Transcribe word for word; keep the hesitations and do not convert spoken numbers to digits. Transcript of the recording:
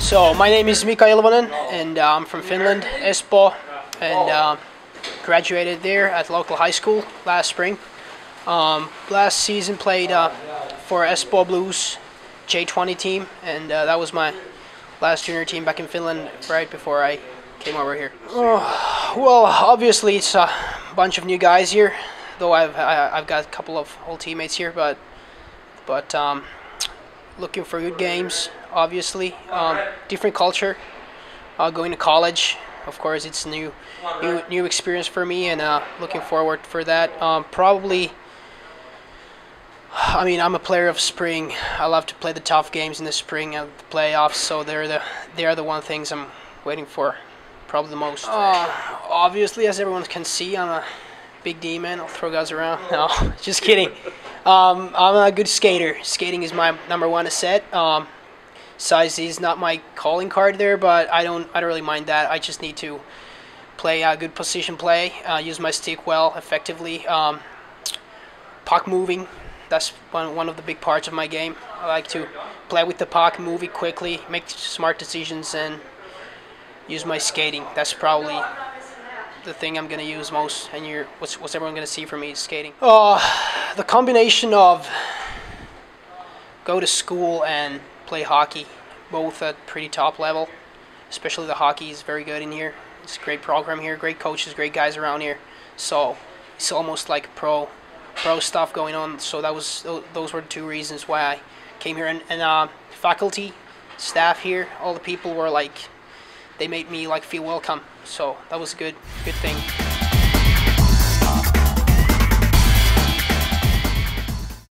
So my name is Mika Ilvonen, and uh, I'm from Finland, Espoo, and uh, graduated there at local high school last spring. Um, last season played uh, for Espoo Blues J twenty team, and uh, that was my last junior team back in Finland right before I came over here. Oh, well, obviously it's a bunch of new guys here, though I've I, I've got a couple of old teammates here, but but um, looking for good games. Obviously, um, different culture. Uh, going to college, of course, it's new, new, new experience for me, and uh, looking forward for that. Um, probably, I mean, I'm a player of spring. I love to play the tough games in the spring and the playoffs. So they're the they are the one things I'm waiting for, probably the most. Uh, obviously, as everyone can see, I'm a big D man. I'll throw guys around. No, just kidding. Um, I'm a good skater. Skating is my number one asset. Um, Size is not my calling card there, but I don't I don't really mind that. I just need to play a uh, good position play, uh, use my stick well, effectively. Um, puck moving, that's one, one of the big parts of my game. I like to play with the puck, move it quickly, make smart decisions, and use my skating. That's probably the thing I'm going to use most, and you're, what's, what's everyone going to see from me is skating. Uh, the combination of go to school and play hockey, both at pretty top level. Especially the hockey is very good in here. It's a great program here, great coaches, great guys around here. So it's almost like pro, pro stuff going on. So that was those were the two reasons why I came here. And, and uh, faculty, staff here, all the people were like, they made me like feel welcome. So that was a good, good thing.